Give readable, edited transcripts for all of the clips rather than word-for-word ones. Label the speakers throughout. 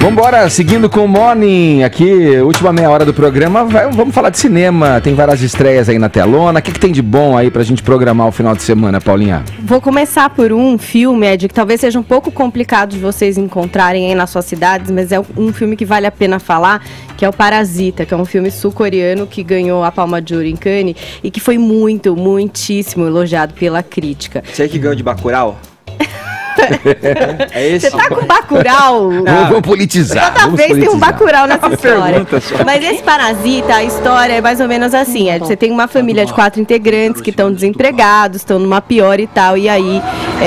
Speaker 1: Vambora, seguindo com o Morning, aqui, última meia hora do programa, vamos falar de cinema, tem várias estreias aí na telona, o que tem de bom aí pra gente programar o final de semana, Paulinha?
Speaker 2: Vou começar por um filme, Ed, que talvez seja um pouco complicado de vocês encontrarem aí nas suas cidades, mas é um filme que vale a pena falar, que é o Parasita, que é um filme sul-coreano que ganhou a Palma de Ouro em Cannes e que foi muitíssimo elogiado pela crítica.
Speaker 3: Você aí que ganhou de Bacurau? É esse?
Speaker 2: Você tá com Bacurau?
Speaker 1: Vamos politizar.
Speaker 2: Toda vez tem um Bacurau nessa história. Mas esse Parasita, a história é mais ou menos assim. Você tem uma família de 4 integrantes que estão desempregados, estão numa pior e tal. E aí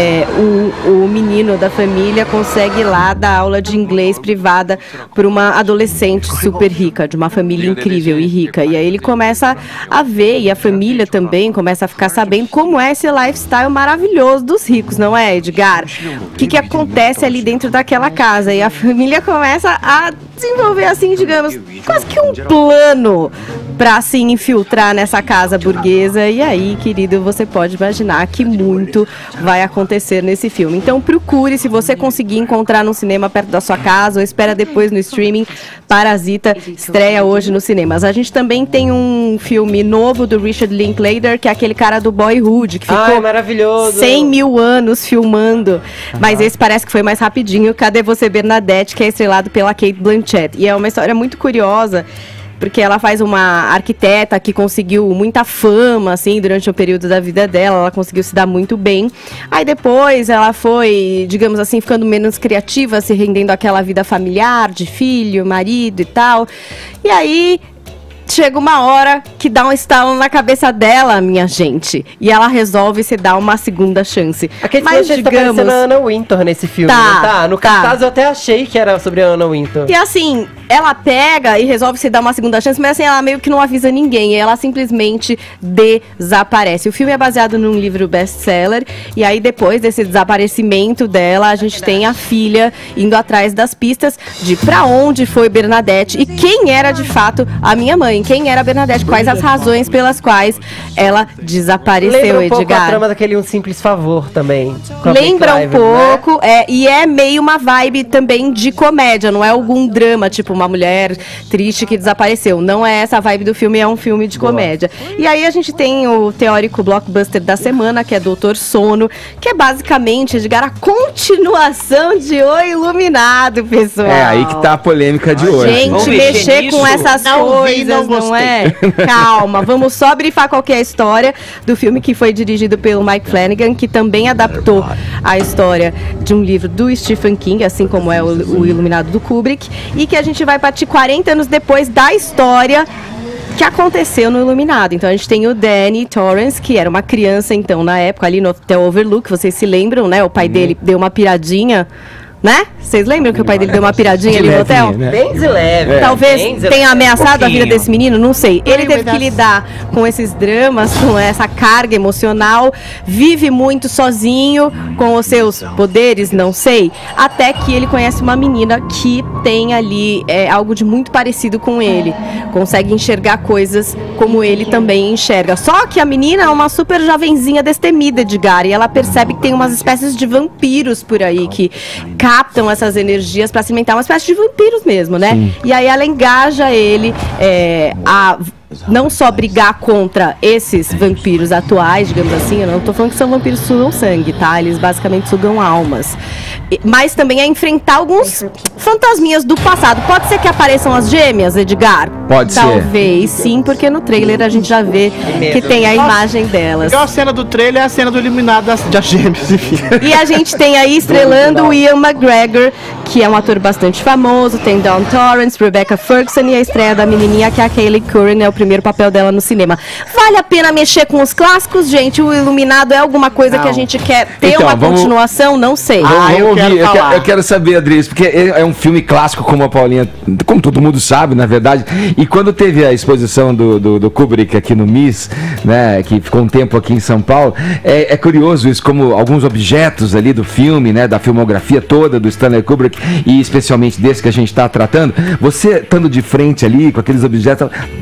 Speaker 2: o menino da família consegue lá dar aula de inglês privada para uma adolescente super rica, de uma família incrível e rica. E aí ele começa a ver, e a família também começa a ficar sabendo como é esse lifestyle maravilhoso dos ricos, não é, Edgar? O que acontece ali dentro daquela casa? E a família começa a desenvolver, assim, digamos, quase que um plano para, assim, infiltrar nessa casa burguesa. E aí, querido, você pode imaginar que muito vai acontecer nesse filme. Então, procure, se você conseguir encontrar num cinema perto da sua casa, ou espera depois no streaming. Parasita estreia hoje nos cinemas. A gente também tem um filme novo do Richard Linklater, que é aquele cara do Boyhood, que ficou
Speaker 4: maravilhoso.
Speaker 2: 100 mil anos filmando. Mas esse parece que foi mais rapidinho. Cadê Você, Bernadette, que é estrelado pela Cate Blanchett. E é uma história muito curiosa, porque ela faz uma arquiteta que conseguiu muita fama, assim, durante o período da vida dela. Ela conseguiu se dar muito bem. Aí depois ela foi, digamos assim, ficando menos criativa, se rendendo àquela vida familiar, de filho, marido e tal. E aí chega uma hora que dá um estalo na cabeça dela, minha gente. E ela resolve se dar uma segunda chance.
Speaker 4: Aquele mas digamos, tá parecendo a Anna Wintour nesse filme, não tá? No cartaz eu até achei que era sobre a Anna Wintour.
Speaker 2: E assim, ela pega e resolve se dar uma segunda chance, mas assim, ela meio que não avisa ninguém. E ela simplesmente desaparece. O filme é baseado num livro best-seller. E aí, depois desse desaparecimento dela, a gente tem a filha indo atrás das pistas de pra onde foi Bernadette e quem era de fato a minha mãe. Quem era a Bernadette? Quais as razões pelas quais ela desapareceu,
Speaker 4: Edgar? Lembra um pouco
Speaker 2: Edgar?
Speaker 4: A trama daquele Um Simples Favor também.
Speaker 2: Lembra um pouco, né? E é meio uma vibe também de comédia, não é algum drama, tipo uma mulher triste que desapareceu. Não é essa a vibe do filme, é um filme de comédia. E aí a gente tem o teórico blockbuster da semana, que é Doutor Sono, que é basicamente, Edgar, a continuação de O Iluminado, pessoal.
Speaker 1: É aí que tá a polêmica de hoje.
Speaker 2: Gente, mexer com essas coisas, não é? Calma, vamos só brifar qual que é a história do filme, que foi dirigido pelo Mike Flanagan, que também adaptou a história de um livro do Stephen King, assim como é o Iluminado do Kubrick, e que a gente vai partir 40 anos depois da história que aconteceu no Iluminado. Então a gente tem o Danny Torrance, que era uma criança então na época ali no Hotel Overlook, vocês se lembram, né? O pai dele deu uma piradinha, né? Vocês lembram que o pai dele deu uma piradinha ali no hotel?
Speaker 4: Né? Bem de leve.
Speaker 2: Talvez tenha ameaçado a vida desse menino, não sei. Ele teve que lidar com esses dramas, com essa carga emocional, vive muito sozinho, com os seus poderes, não sei, até que ele conhece uma menina que tem ali algo de muito parecido com ele. Consegue enxergar coisas como ele também enxerga. Só que a menina é uma super jovenzinha destemida, Edgar, e ela percebe que tem umas espécies de vampiros por aí que captam essas energias para se alimentar, uma espécie de vampiros mesmo, né? Sim. E aí ela engaja ele a não só brigar contra esses vampiros atuais, digamos assim, eu não tô falando que são vampiros que sugam sangue, tá? Eles basicamente sugam almas. Mas também a enfrentar alguns fantasminhas do passado. Pode ser que apareçam as gêmeas, Edgar?
Speaker 1: Pode ser.
Speaker 2: Talvez sim, porque no trailer a gente já vê que tem a imagem delas.
Speaker 5: Igual a cena do trailer é a cena do Iluminado das gêmeas, enfim.
Speaker 2: E a gente tem aí estrelando o Ian McGregor, que é um ator bastante famoso, tem Dawn Torrance, Rebecca Ferguson e a estreia da menininha, que é a Kaylee Curran, é o primeiro papel dela no cinema. Vale a pena mexer com os clássicos, gente? O Iluminado é alguma coisa que a gente quer ter uma continuação? Não sei.
Speaker 1: Eu quero saber, Adriles, porque é um filme clássico, como a Paulinha, como todo mundo sabe, na verdade. E quando teve a exposição do Kubrick aqui no MIS, né, que ficou um tempo aqui em São Paulo, é curioso isso, como alguns objetos ali do filme, né, da filmografia toda do Stanley Kubrick, e especialmente desse que a gente está tratando, você estando de frente ali com aqueles objetos,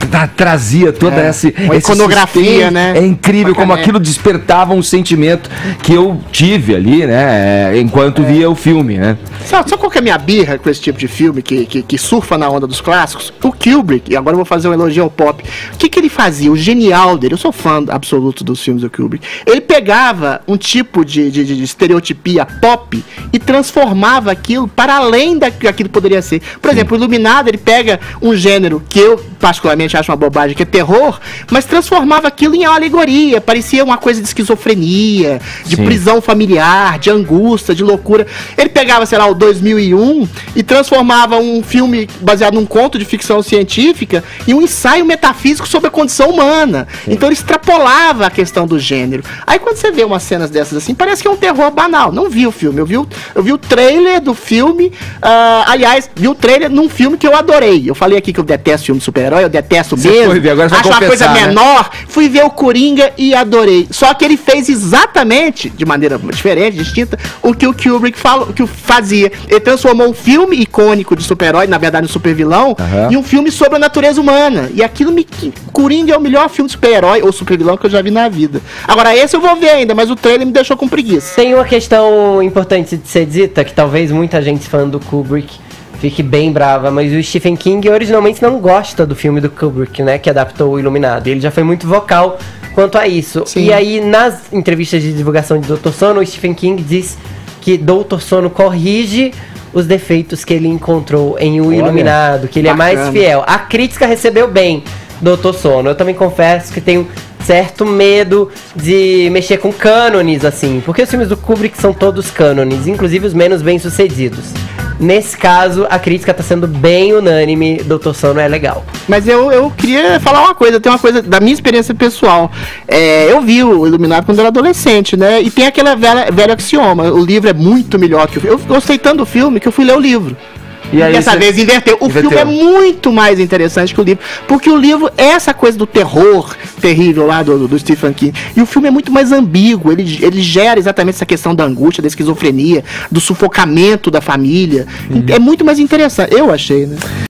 Speaker 1: trazia toda essa
Speaker 5: iconografia, né?
Speaker 1: É incrível como aquilo despertava um sentimento que eu tive ali, né? Enquanto via o filme, né?
Speaker 5: Sabe qual que é a minha birra com esse tipo de filme que surfa na onda dos clássicos? O Kubrick, e agora eu vou fazer um elogio ao Pop. O que ele fazia? O genial dele, eu sou fã absoluto dos filmes do Kubrick. Ele pegava um tipo de estereotipia pop e transformava aquilo para além daquilo que poderia ser. Por exemplo, o Iluminado, ele pega um gênero que eu particularmente acho uma bobagem, que é terror, mas transformava aquilo em alegoria, parecia uma coisa de esquizofrenia, de prisão familiar, de angústia, de loucura. Ele pegava, sei lá, o 2001 e transformava um filme baseado num conto de ficção científica em um ensaio metafísico sobre a condição humana. Então ele extrapolava a questão do gênero. Aí quando você vê umas cenas dessas assim, parece que é um terror banal. Não vi o filme, eu vi o trailer do filme, aliás, vi o trailer num filme que eu adorei. Eu falei aqui que eu detesto filme de super-herói, eu detesto mesmo. Acho uma coisa menor. Fui ver o Coringa e adorei. Só que ele fez exatamente, de maneira diferente, distinta, o que o Kubrick fazia. Ele transformou um filme icônico de super-herói, na verdade um super-vilão, em um filme sobre a natureza humana. E aquilo Coringa é o melhor filme de super-herói ou super-vilão que eu já vi na vida. Agora, esse eu vou ver ainda, mas o trailer me deixou com preguiça.
Speaker 4: Tem uma questão importante de ser dita, que talvez muita gente fã do Kubrick fique bem brava, mas o Stephen King originalmente não gosta do filme do Kubrick, né, que adaptou o Iluminado. Ele já foi muito vocal quanto a isso. Sim. E aí, nas entrevistas de divulgação de Dr. Sono, o Stephen King diz que Dr. Sono corrige os defeitos que ele encontrou em O Iluminado, que ele é mais fiel. A crítica recebeu bem Dr. Sono. Eu também confesso que tenho certo medo de mexer com cânones, assim, porque os filmes do Kubrick são todos cânones, inclusive os menos bem-sucedidos. Nesse caso, a crítica tá sendo bem unânime, Dr. Sono é legal.
Speaker 5: Mas eu queria falar uma coisa, tem uma coisa da minha experiência pessoal. Eu vi o Iluminado quando eu era adolescente, né? E tem aquele velho axioma, o livro é muito melhor que o filme. Eu gostei tanto do filme que eu fui ler o livro. E aí dessa vez inverteu. O filme é muito mais interessante que o livro, porque o livro é essa coisa do terror terrível lá do Stephen King. E o filme é muito mais ambíguo, ele gera exatamente essa questão da angústia, da esquizofrenia, do sufocamento da família. É muito mais interessante, eu achei, né?